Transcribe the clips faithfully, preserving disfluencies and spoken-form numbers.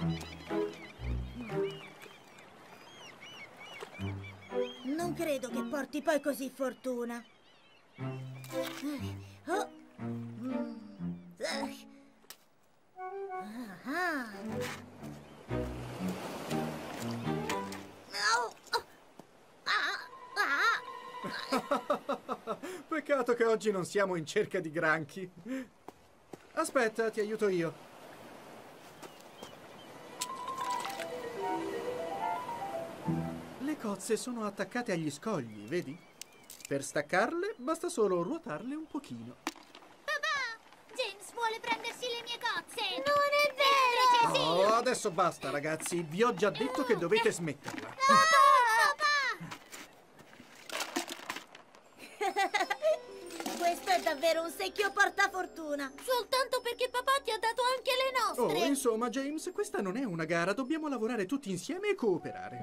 Non credo che porti poi così fortuna. Oh. Ah. Peccato che oggi non siamo in cerca di granchi. Aspetta, ti aiuto io. Le cozze sono attaccate agli scogli, vedi? Per staccarle basta solo ruotarle un pochino. Papà! James vuole prendersi le mie cozze! Non è vero! Sì. Oh, adesso basta, ragazzi. Vi ho già detto che dovete smetterla. Questo è davvero un secchio portafortuna. Soltanto perché papà ti ha dato anche le nostre! Oh, insomma, James, questa non è una gara. Dobbiamo lavorare tutti insieme e cooperare.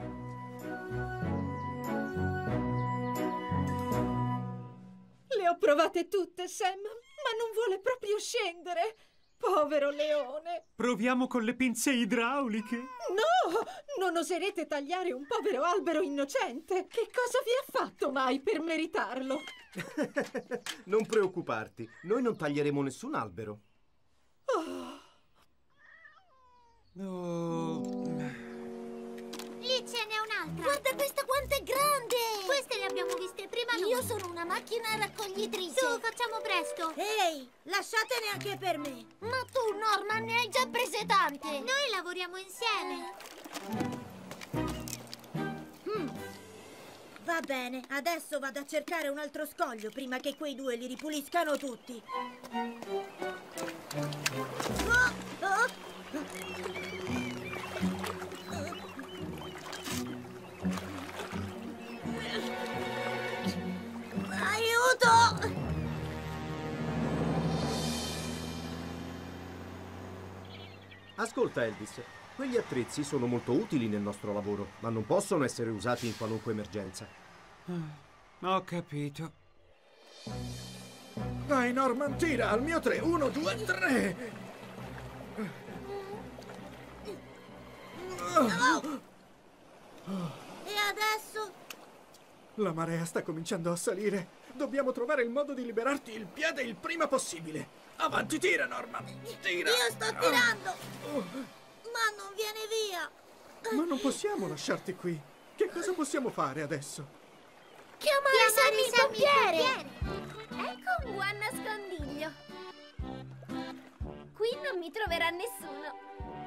Le ho provate tutte, Sam, ma non vuole proprio scendere. Povero leone. Proviamo con le pinze idrauliche. No, non oserete tagliare un povero albero innocente. Che cosa vi ha fatto mai per meritarlo? Non preoccuparti, noi non taglieremo nessun albero. Oh. Oh. Lì ce n'è un'altra. Guarda questa quanto è grande! Queste le abbiamo viste prima noi. Io sono una macchina raccoglitrice. Su, facciamo presto. Ehi, lasciatene anche per me. Ma tu, Norman, ne hai già prese tante. Noi lavoriamo insieme. Mm. Va bene, adesso vado a cercare un altro scoglio prima che quei due li ripuliscano tutti. Oh, oh. Aiuto! Ascolta, Elvis, quegli attrezzi sono molto utili nel nostro lavoro, ma non possono essere usati in qualunque emergenza. Ho capito. Dai, Norman, tira al mio tre. Uno, due, tre. Oh. E adesso? La marea sta cominciando a salire. Dobbiamo trovare il modo di liberarti il piede il prima possibile. Avanti, tira, Norman. Tira. Io sto tirando. Ma non viene via. Ma non possiamo lasciarti qui. Che cosa possiamo fare adesso? Chiamare Sammy il pompiere! Ecco un buon nascondiglio. Qui non mi troverà nessuno.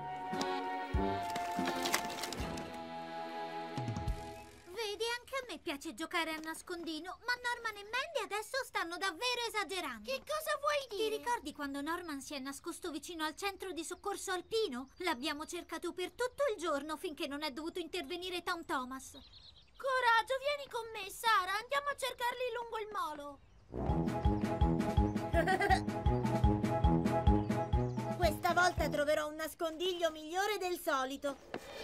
Vedi, anche a me piace giocare a nascondino, ma Norman e Mandy adesso stanno davvero esagerando. Che cosa vuoi dire? Ti ricordi quando Norman si è nascosto vicino al centro di soccorso alpino? L'abbiamo cercato per tutto il giorno finché non è dovuto intervenire Tom Thomas. Coraggio, vieni con me, Sara. Andiamo a cercarli lungo il molo. Questa volta troverò un nascondiglio migliore del solito.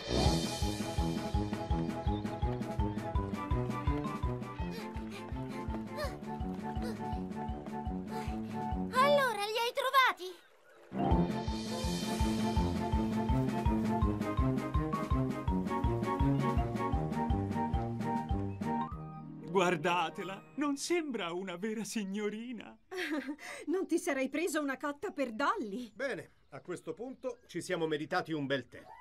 Allora, li hai trovati? Guardatela, non sembra una vera signorina. Non ti sarei preso una cotta per Dolly? Bene, a questo punto ci siamo meritati un bel tè.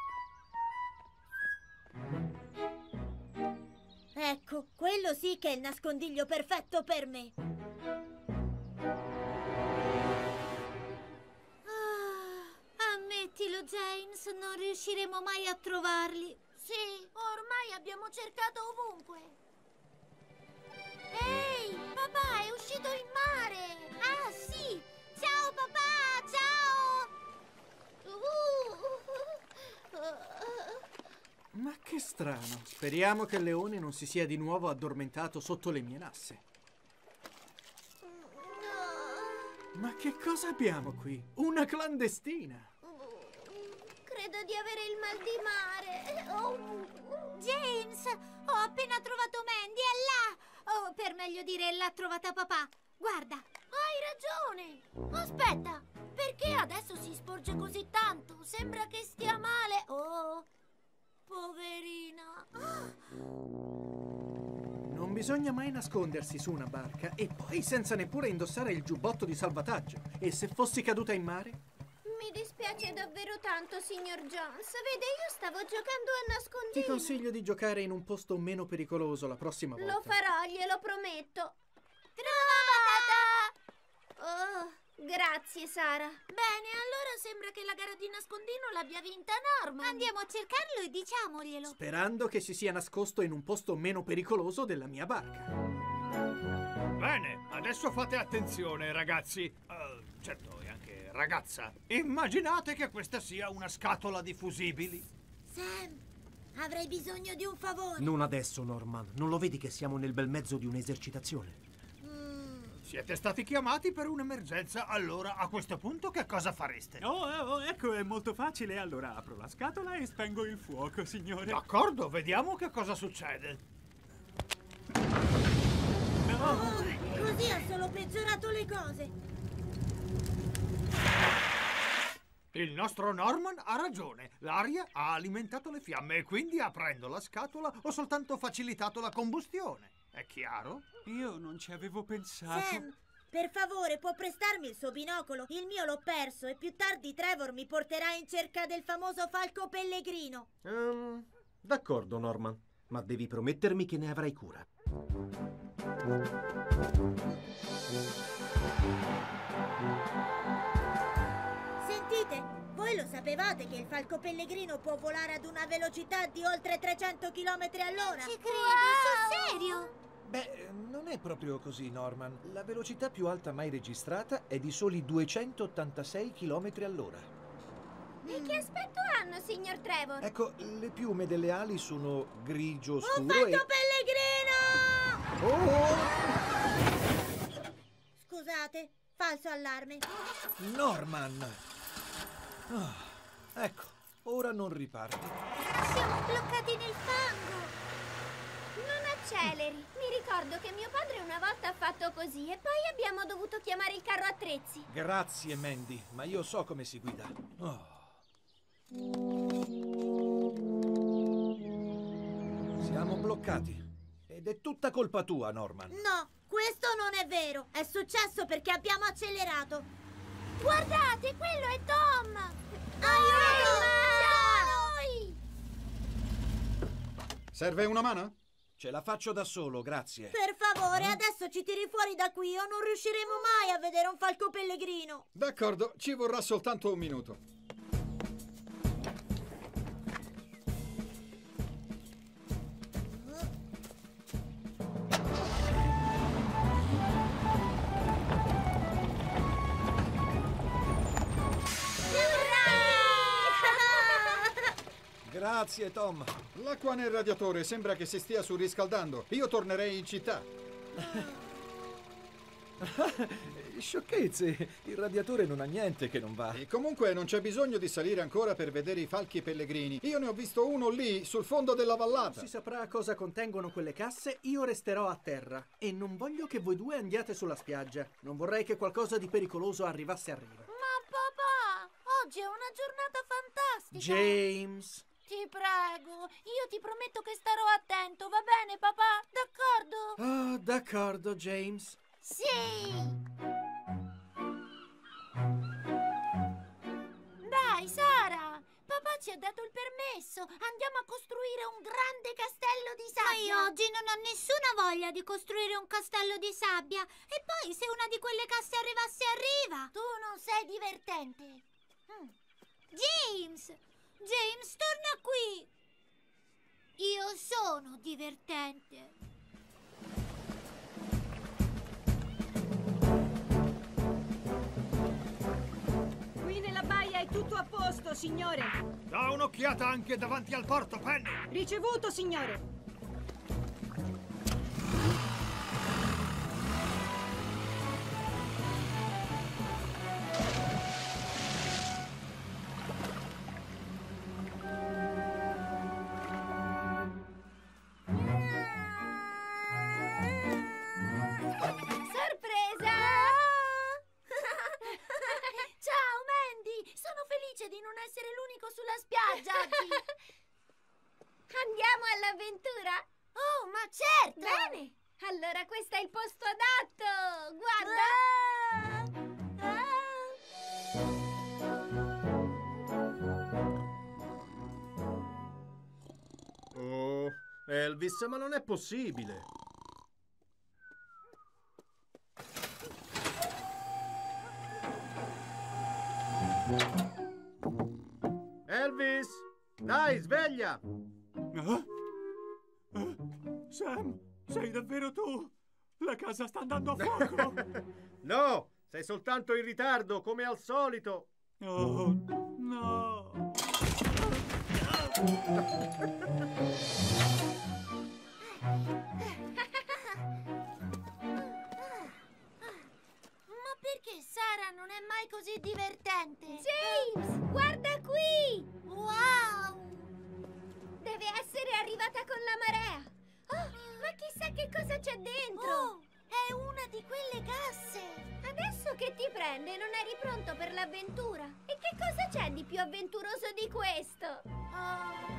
Ecco, quello sì che è il nascondiglio perfetto per me. Ah, ammettilo, James, non riusciremo mai a trovarli. Sì, ormai abbiamo cercato ovunque. Ehi, papà è uscito in mare! Ah, sì! Ciao, papà! Ciao! Ma che strano. Speriamo che il leone non si sia di nuovo addormentato sotto le mie nasse. Ma che cosa abbiamo qui? Una clandestina! Credo di avere il mal di mare. Oh. James, ho appena trovato Mandy, è là! Oh, per meglio dire, l'ha trovata papà. Guarda. Hai ragione. Aspetta, perché adesso si sporge così tanto? Sembra che stia male. bisogna mai nascondersi su una barca e poi senza neppure indossare il giubbotto di salvataggio. E se fossi caduta in mare? Mi dispiace davvero tanto, signor Jones. Vede, io stavo giocando a nascondino. Ti consiglio di giocare in un posto meno pericoloso la prossima volta. Lo farò, glielo prometto. Trovata! Oh, grazie, Sara. Bene, allora sembra che la gara di nascondino l'abbia vinta Norman. Andiamo a cercarlo e diciamoglielo. Sperando che si sia nascosto in un posto meno pericoloso della mia barca. Bene, adesso fate attenzione, ragazzi. Uh, certo, e anche ragazza. Immaginate che questa sia una scatola di fusibili. Sam, avrei bisogno di un favore. Non adesso, Norman. Non lo vedi che siamo nel bel mezzo di un'esercitazione? Siete stati chiamati per un'emergenza, allora a questo punto che cosa fareste? Oh, oh, ecco, è molto facile. Allora apro la scatola e spengo il fuoco, signore. D'accordo, vediamo che cosa succede. Oh, così ha solo peggiorato le cose. Il nostro Norman ha ragione. L'aria ha alimentato le fiamme e quindi aprendo la scatola ho soltanto facilitato la combustione. È chiaro? Io non ci avevo pensato. Sam, per favore, può prestarmi il suo binocolo? Il mio l'ho perso e più tardi Trevor mi porterà in cerca del famoso falco pellegrino. Um, d'accordo, Norman. Ma devi promettermi che ne avrai cura. Sentite, voi lo sapevate che il falco pellegrino può volare ad una velocità di oltre trecento chilometri all'ora? Ci credo, sul serio? Beh, non è proprio così, Norman. La velocità più alta mai registrata è di soli duecentottantasei chilometri all'ora. E che aspetto hanno, signor Trevor? Ecco, le piume delle ali sono grigio Un scuro falco e... pellegrino! Oh! Scusate, falso allarme. Norman! Ah, ecco, ora non riparti. Siamo bloccati nel fango. Non acceleri. Mi ricordo che mio padre una volta ha fatto così e poi abbiamo dovuto chiamare il carro attrezzi. Grazie, Mandy, ma io so come si guida. Oh. Siamo bloccati. Ed è tutta colpa tua, Norman. No, questo non è vero. È successo perché abbiamo accelerato. Guardate, quello è Tom! Aiuto! Noi! Serve una mano? Ce la faccio da solo, grazie. Per favore, adesso ci tiri fuori da qui o non riusciremo mai a vedere un falco pellegrino. D'accordo, ci vorrà soltanto un minuto. Grazie, Tom. L'acqua nel radiatore sembra che si stia surriscaldando. Io tornerei in città. Sciocchezze, il radiatore non ha niente che non va. E comunque non c'è bisogno di salire ancora per vedere i falchi pellegrini. Io ne ho visto uno lì, sul fondo della vallata. Si saprà cosa contengono quelle casse, io resterò a terra. E non voglio che voi due andiate sulla spiaggia. Non vorrei che qualcosa di pericoloso arrivasse a riva. Ma papà, oggi è una giornata fantastica. James! Ti prego, io ti prometto che starò attento, va bene papà? D'accordo? Oh, d'accordo, James. Sì! Dai, Sara! Papà ci ha dato il permesso! Andiamo a costruire un grande castello di sabbia! Ma io oggi non ho nessuna voglia di costruire un castello di sabbia! E poi se una di quelle casse arrivasse a riva! Tu non sei divertente! Mm. James! James, torna qui! Io sono divertente! Qui nella baia è tutto a posto, signore. Da un'occhiata anche davanti al porto, Penny. Ricevuto, signore. Sorpresa! Ciao, Mandy! Sono felice di non essere l'unico sulla spiaggia oggi! Andiamo all'avventura? Oh, ma certo! Bene! Allora questo è il posto adatto! Guarda! Ah! Ah! Oh, Elvis, ma non è possibile. Elvis, dai, sveglia! Ah? Ah? Sam, sei davvero tu? La casa sta andando a fuoco! No, sei soltanto in ritardo, come al solito. Oh, no! Ma perché Sara non è mai così divertente? James, guarda qui! Wow! Deve essere arrivata con la marea! Oh, ma chissà che cosa c'è dentro! Oh, è una di quelle casse! Adesso che ti prende, non eri pronto per l'avventura? E che cosa c'è di più avventuroso di questo? Oh.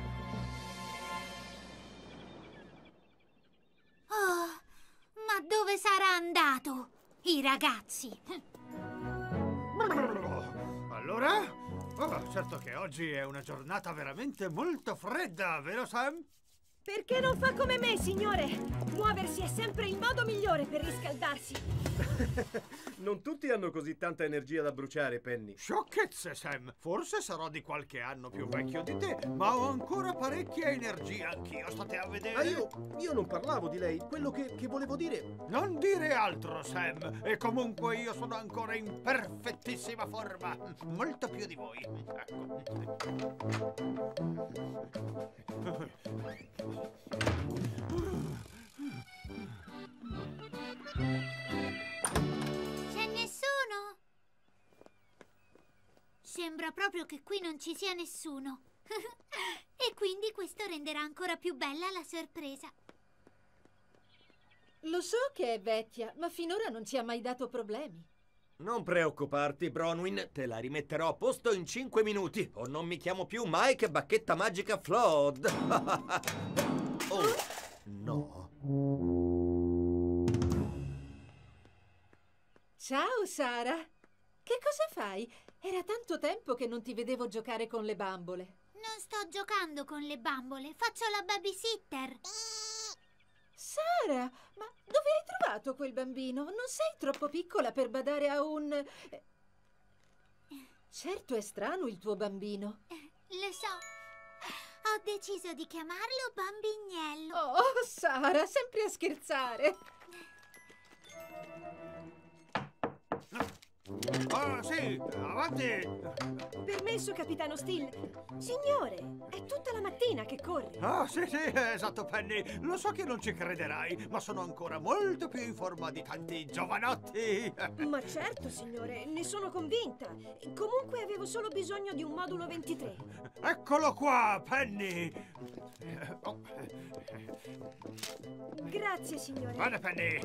Oh, ma dove sarà andato? I ragazzi! Allora? Oh, certo che oggi è una giornata veramente molto fredda, vero Sam? Perché non fa come me, signore? Muoversi è sempre il modo migliore per riscaldarsi. Non tutti hanno così tanta energia da bruciare, Penny. Sciocchezze, Sam. Forse sarò di qualche anno più vecchio di te, ma ho ancora parecchia energia anch'io, state a vedere. Ma io, io non parlavo di lei. Quello che, che volevo dire... Non dire altro, Sam. E comunque io sono ancora in perfettissima forma. Molto più di voi. Ecco. C'è nessuno? Sembra proprio che qui non ci sia nessuno. E quindi questo renderà ancora più bella la sorpresa. Lo so che è vecchia, ma finora non ci ha mai dato problemi. Non preoccuparti, Bronwyn, te la rimetterò a posto in cinque minuti. O non mi chiamo più Mike Bacchetta Magica Flood. Oh, no. Ciao, Sara. Che cosa fai? Era tanto tempo che non ti vedevo giocare con le bambole. Non sto giocando con le bambole, faccio la babysitter. Sara, ma dove hai trovato quel bambino? Non sei troppo piccola per badare a un... Certo è strano il tuo bambino. Lo so. Ho deciso di chiamarlo Bambignello. Oh, Sara, sempre a scherzare. Ah, sì, avanti! Permesso, capitano Steele. Signore, è tutta la mattina che corre. Ah, sì, sì, esatto, Penny. Lo so che non ci crederai, ma sono ancora molto più in forma di tanti giovanotti. Ma certo, signore, ne sono convinta. Comunque avevo solo bisogno di un modulo ventitré. Eccolo qua, Penny! Oh. Grazie, signore. Guarda, Penny!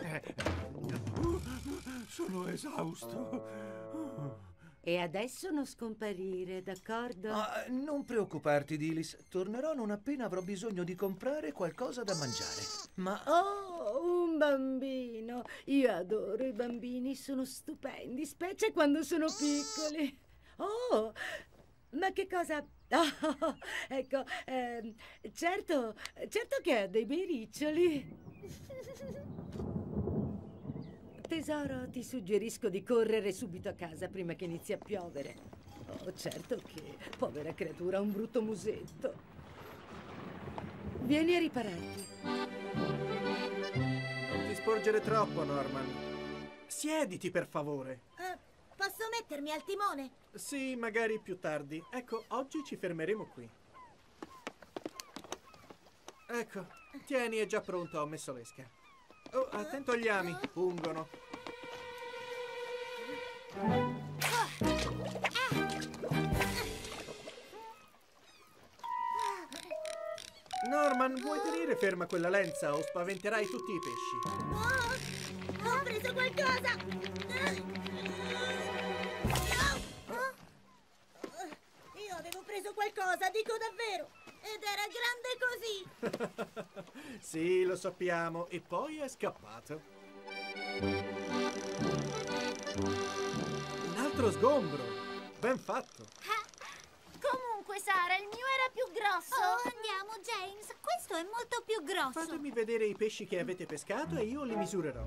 Sono esausto. E adesso non scomparire, d'accordo? Ah, non preoccuparti, Dilis. Tornerò non appena avrò bisogno di comprare qualcosa da mangiare. Ma... Oh, un bambino! Io adoro i bambini, sono stupendi, specie quando sono piccoli. Oh, ma che cosa... Oh, ecco, ehm, certo, certo che ha dei bei riccioli. Tesoro, ti suggerisco di correre subito a casa prima che inizi a piovere. Oh, certo che, povera creatura, ha un brutto musetto. Vieni a ripararti. Non ti sporgere troppo, Norman. Siediti, per favore. Eh, posso mettermi al timone? Sì, magari più tardi. Ecco, oggi ci fermeremo qui. Ecco, tieni, è già pronto, ho messo l'esca. Oh, attento agli ami, pungono. Norman, vuoi tenere ferma quella lenza o spaventerai tutti i pesci? Oh, ho preso qualcosa! Io avevo preso qualcosa, dico davvero. Ed era grande così. Sì, lo sappiamo. E poi è scappato. Un altro sgombro. Ben fatto. Comunque, Sara, il mio era più grosso. Oh, andiamo, James. Questo è molto più grosso. Fatemi vedere i pesci che avete pescato e io li misurerò.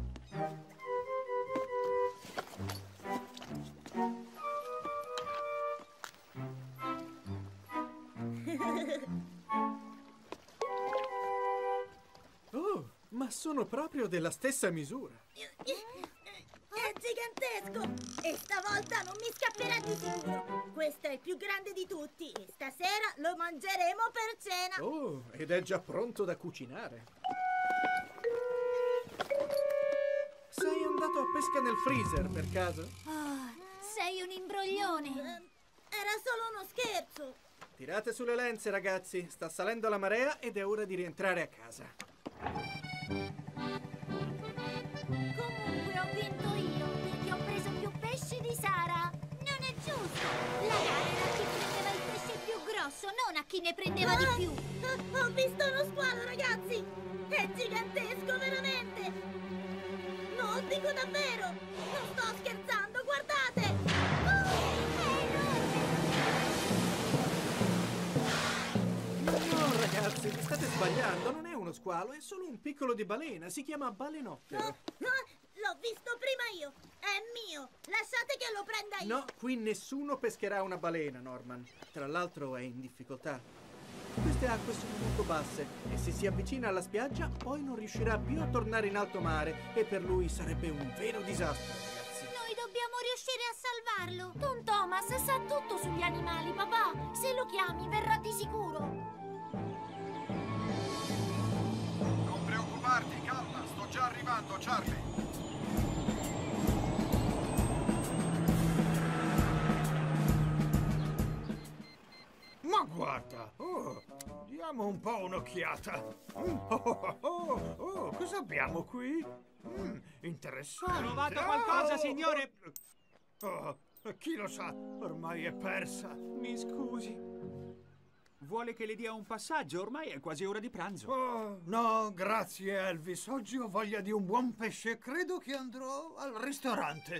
Oh, ma sono proprio della stessa misura. È gigantesco! E stavolta non mi scapperà di sicuro! Questo è il più grande di tutti e stasera lo mangeremo per cena! Oh, ed è già pronto da cucinare. Sei andato a pesca nel freezer, per caso? Oh, sei un imbroglione! Eh, era solo uno scherzo! Tirate sulle lenze, ragazzi. Sta salendo la marea ed è ora di rientrare a casa. Comunque ho vinto io, perché ho preso più pesci di Sara. Non è giusto! La gara era a chi prendeva il pesce più grosso, non a chi ne prendeva di più! Ah, ho visto uno squalo, ragazzi! È gigantesco, veramente! No, dico davvero! Non sto scherzando, guardate! Oh, è enorme! No, ragazzi, vi state sbagliando. Non è uno squalo, è solo un piccolo di balena. Si chiama balenottero. No, no, l'ho visto prima io! È mio! Lasciate che lo prenda io! No, qui nessuno pescherà una balena, Norman. Tra l'altro è in difficoltà. Queste acque sono molto basse e se si avvicina alla spiaggia poi non riuscirà più a tornare in alto mare e per lui sarebbe un vero disastro, ragazzi. Noi dobbiamo riuscire a salvarlo! Tom Thomas sa tutto sugli animali, papà. Se lo chiami verrà di sicuro. Non preoccuparti, calma, sto già arrivando, Charlie. Ma guarda, oh, diamo un po' un'occhiata. Mm, oh, oh, oh, oh, cosa abbiamo qui? Mm, interessante. Trovato qualcosa, Oh, signore? Oh, chi lo sa, ormai è persa. Mi scusi. Vuole che le dia un passaggio? Ormai è quasi ora di pranzo. Oh, no, grazie Elvis. Oggi ho voglia di un buon pesce. Credo che andrò al ristorante.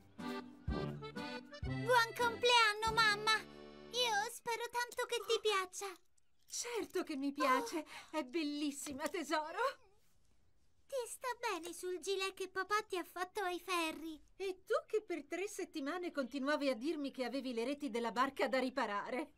Buon compleanno, mamma! Io spero tanto che ti piaccia. Certo che mi piace. È bellissima, tesoro. Ti sta bene sul gilet che papà ti ha fatto ai ferri. E tu che per tre settimane continuavi a dirmi che avevi le reti della barca da riparare.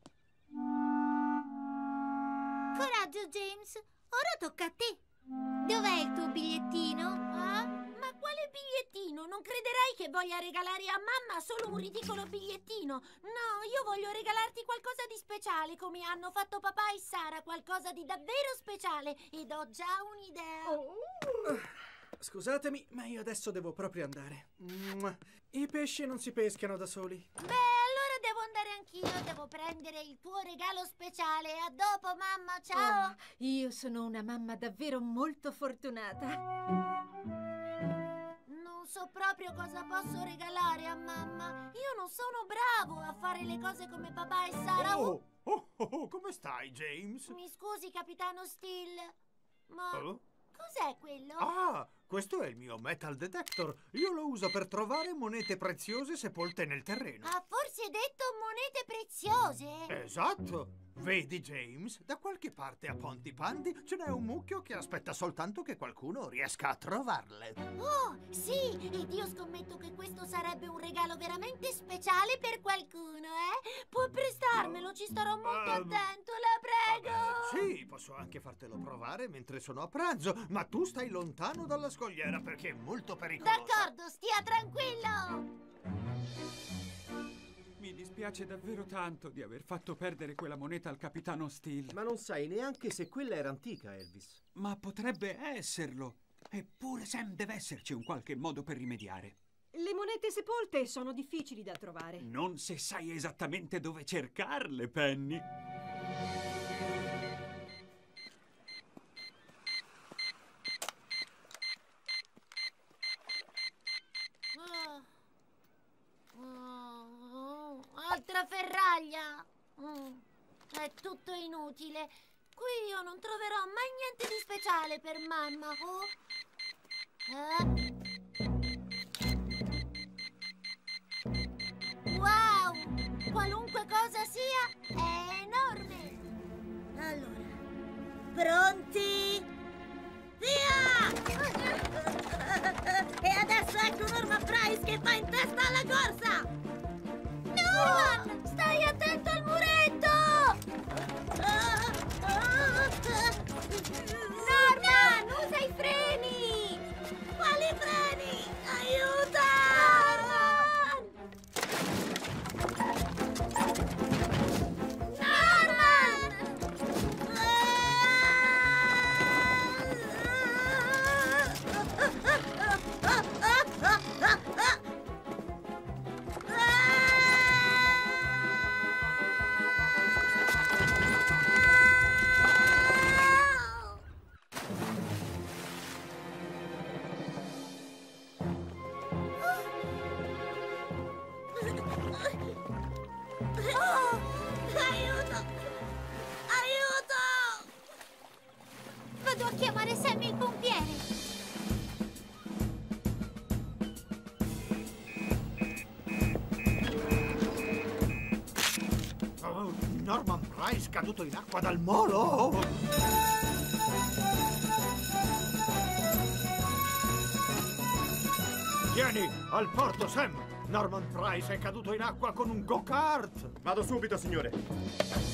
Coraggio, James. Ora tocca a te. Dov'è il tuo bigliettino? Ah? Ma quale bigliettino? Non crederai che voglia regalare a mamma solo un ridicolo bigliettino. No, io voglio regalarti qualcosa di speciale, come hanno fatto papà e Sara, qualcosa di davvero speciale. Ed ho già un'idea. Oh. Scusatemi, ma io adesso devo proprio andare. I pesci non si pescano da soli. Beh, allora devo andare anch'io. Devo prendere il tuo regalo speciale. A dopo, mamma. Ciao. Oh, io sono una mamma davvero molto fortunata. Non so proprio cosa posso regalare a mamma. Io non sono bravo a fare le cose come papà e Sara. Oh, oh, oh, oh, come stai, James? Mi scusi, capitano Steele, ma Oh? cos'è quello? Ah, questo è il mio metal detector. Io lo uso per trovare monete preziose sepolte nel terreno. Ha forse detto monete preziose? Esatto. Vedi, James? Da qualche parte a Pontypandy ce n'è un mucchio che aspetta soltanto che qualcuno riesca a trovarle. Oh, sì! Ed io scommetto che questo sarebbe un regalo veramente speciale per qualcuno, eh? Può prestarmelo, ci starò molto Um, attento, la prego! Sì, posso anche fartelo provare mentre sono a pranzo, ma tu stai lontano dalla scogliera perché è molto pericolosa. D'accordo, stia tranquillo! Mi dispiace davvero tanto di aver fatto perdere quella moneta al capitano Steele. Ma non sai neanche se quella era antica, Elvis. Ma potrebbe esserlo. Eppure Sam deve esserci un qualche modo per rimediare. Le monete sepolte sono difficili da trovare. Non se sai esattamente dove cercarle, Penny. Oh. Oh, altra ferraglia! Mm. È tutto inutile. Qui io non troverò mai niente di speciale per mamma. Oh. Eh? Wow! Qualunque cosa sia, è enorme! Allora, pronti? Via! E adesso ecco Norman Price che va in testa alla corsa! Norman! Stai attento al muretto! Norman! Usa i freni! Quali freni? Aiuto! Vado a chiamare Sam il pompiere. Oh, Norman Price caduto in acqua dal molo! Vieni, al porto, Sam! Norman Price è caduto in acqua con un go-kart! Vado subito, signore.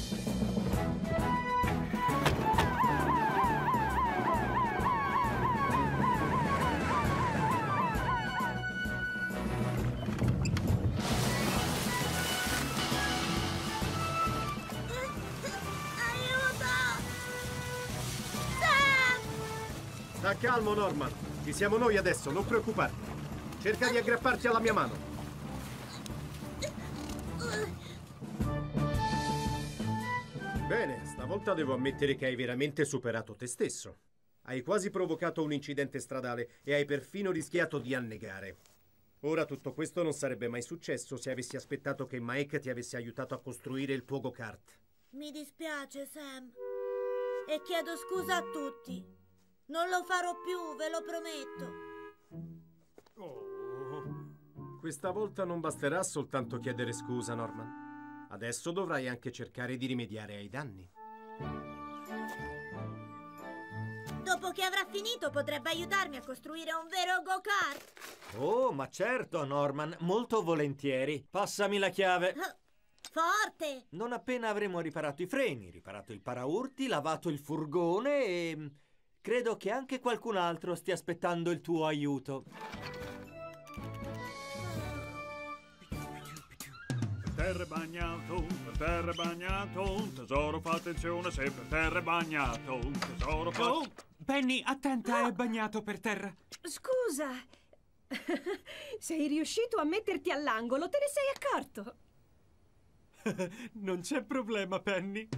Sta calmo, Norman. Ci siamo noi adesso, non preoccuparti. Cerca di aggrapparti alla mia mano. Bene, stavolta devo ammettere che hai veramente superato te stesso. Hai quasi provocato un incidente stradale e hai perfino rischiato di annegare. Ora tutto questo non sarebbe mai successo se avessi aspettato che Mike ti avesse aiutato a costruire il tuo go-kart. Mi dispiace, Sam. E chiedo scusa a tutti. Non lo farò più, ve lo prometto. Oh. Questa volta non basterà soltanto chiedere scusa, Norman. Adesso dovrai anche cercare di rimediare ai danni. Dopo che avrà finito potrebbe aiutarmi a costruire un vero go-kart. Oh, ma certo, Norman, molto volentieri. Passami la chiave. Forte! Non appena avremo riparato i freni, riparato il paraurti, lavato il furgone e... credo che anche qualcun altro stia aspettando il tuo aiuto. Per terra è bagnato, per terra è bagnato, tesoro fa attenzione se per terra è bagnato, tesoro fa... Oh, Penny, attenta, è bagnato per terra. Scusa, sei riuscito a metterti all'angolo, te ne sei accorto? Non c'è problema, Penny.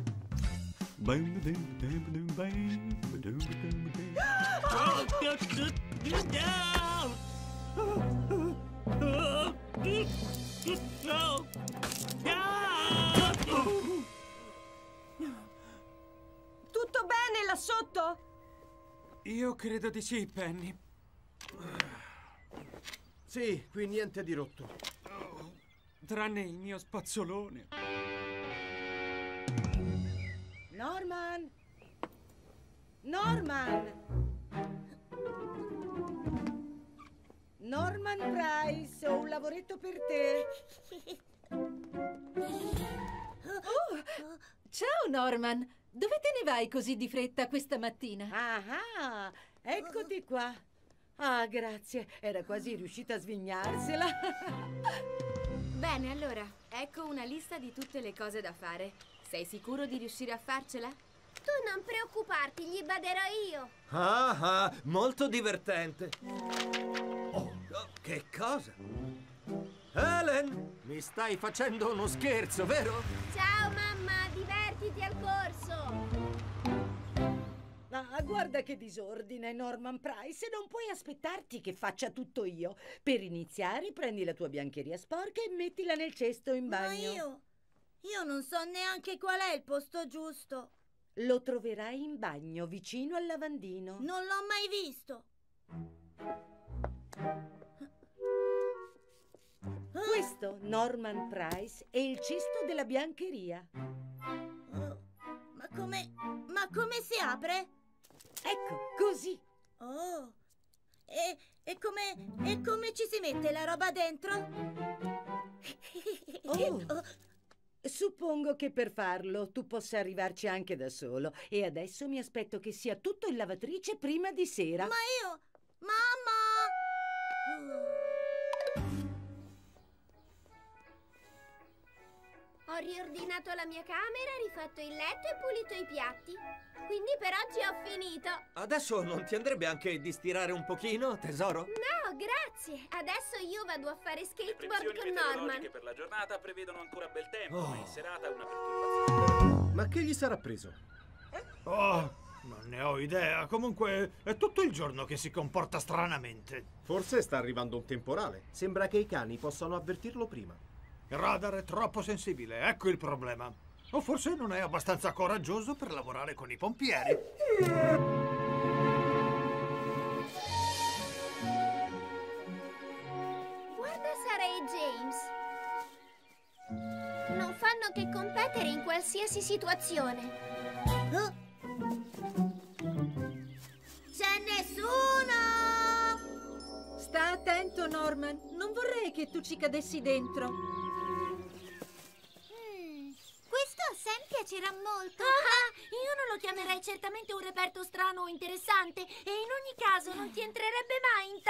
Tutto bene là sotto? Io credo di sì, Penny. Sì, qui niente di rotto. Tranne il mio spazzolone. Norman! Norman! Norman Price, ho un lavoretto per te. Oh, ciao Norman! Dove te ne vai così di fretta questa mattina? Ah, eccoti qua. Ah, grazie. Era quasi riuscita a svignarsela. Bene, allora, ecco una lista di tutte le cose da fare. Sei sicuro di riuscire a farcela? Tu non preoccuparti, gli baderò io. Ah, ah, molto divertente. Oh, che cosa? Helen, mi stai facendo uno scherzo, vero? Ciao mamma, divertiti al corso. Ah, guarda che disordine, Norman Price. Non puoi aspettarti che faccia tutto io. Per iniziare, prendi la tua biancheria sporca e mettila nel cesto in bagno. Ma io... Io non so neanche qual è il posto giusto. Lo troverai in bagno, vicino al lavandino. Non l'ho mai visto. Questo, Norman Price, è il cesto della biancheria. Oh, ma come... ma come si apre? Ecco, così. Oh, e, e come... e come ci si mette la roba dentro? Oh, suppongo che per farlo tu possa arrivarci anche da solo. E adesso mi aspetto che sia tutto in lavatrice prima di sera. Ma io... Mamma! Oh. Ho riordinato la mia camera, rifatto il letto e pulito i piatti. Quindi per oggi ho finito. Adesso non ti andrebbe anche di stirare un pochino, tesoro? No, grazie. Adesso io vado a fare skateboard previsioni con Norman. meteorologiche per la giornata prevedono ancora bel tempo, Oh. ma in serata una perturbazione. Ma che gli sarà preso? Oh, non ne ho idea. Comunque è tutto il giorno che si comporta stranamente. Forse sta arrivando un temporale. Sembra che i cani possano avvertirlo prima. Il radar è troppo sensibile, ecco il problema. O forse non è abbastanza coraggioso per lavorare con i pompieri. Guarda Sara e James. Non fanno che competere in qualsiasi situazione. Oh. C'è nessuno! Sta attento, Norman. Non vorrei che tu ci cadessi dentro. Questo a Sam piacerà molto. Ah, io non lo chiamerei certamente un reperto strano o interessante e in ogni caso non ti entrerebbe mai in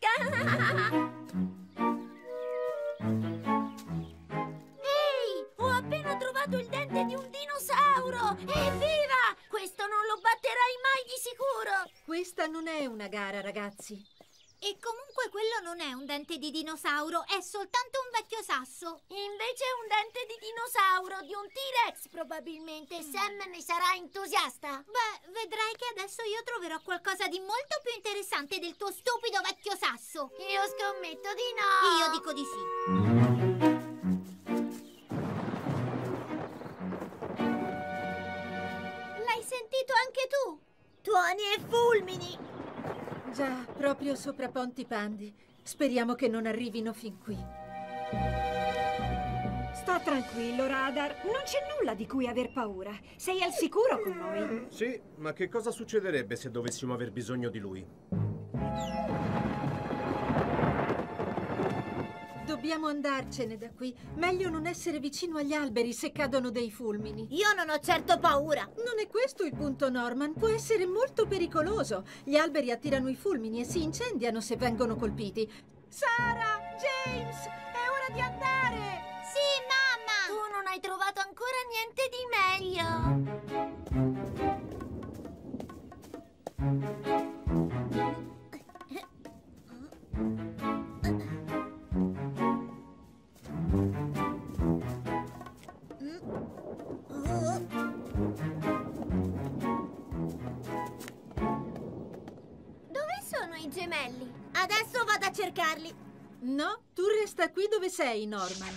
tasca. Ehi, ho appena trovato il dente di un dinosauro! Evviva! Questo non lo batterai mai di sicuro! Questa non è una gara, ragazzi. E comunque quello non è un dente di dinosauro, è soltanto un vecchio sasso. Invece è un dente di dinosauro, di un T-Rex probabilmente. Sam ne sarà entusiasta. Beh, vedrai che adesso io troverò qualcosa di molto più interessante del tuo stupido vecchio sasso. Io scommetto di no. Io dico di sì. L'hai sentito anche tu? Tuoni e fulmini! Già, proprio sopra Ponti Pandi. Speriamo che non arrivino fin qui. Sta tranquillo, Radar. Non c'è nulla di cui aver paura. Sei al sicuro con noi. Sì, ma che cosa succederebbe se dovessimo aver bisogno di lui? Dobbiamo andarcene da qui. Meglio non essere vicino agli alberi se cadono dei fulmini. Io non ho certo paura. Non è questo il punto, Norman. Può essere molto pericoloso. Gli alberi attirano i fulmini e si incendiano se vengono colpiti. Sara! James! È ora di andare! Sì, mamma! Tu non hai trovato ancora niente di meglio. Dove sono i gemelli? Adesso vado a cercarli. No, tu resta qui dove sei, Norman.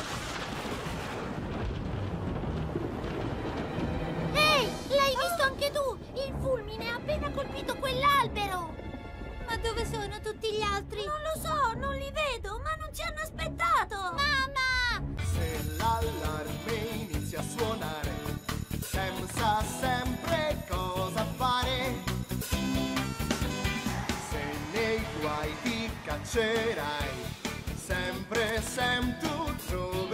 Ehi, l'hai visto anche tu? Il fulmine ha appena colpito quell'albero. Ma dove sono tutti gli altri? Non lo so, non li vedo, ma non ci hanno aspettato. Mamma! Se l'allarme inizia a suonare, Sam sa sempre cosa fare. Se nei guai ti caccerai, sempre Sam tu troverai.